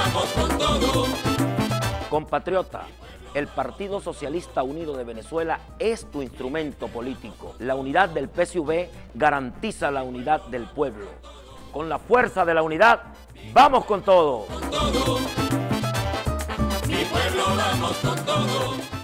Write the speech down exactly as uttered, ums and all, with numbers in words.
vamos con todo. Compatriota, el Partido Socialista Unido de Venezuela es tu instrumento político. La unidad del P S U V garantiza la unidad del pueblo. Con la fuerza de la unidad, ¡vamos con todo! Con todo. Mi pueblo, vamos con todo.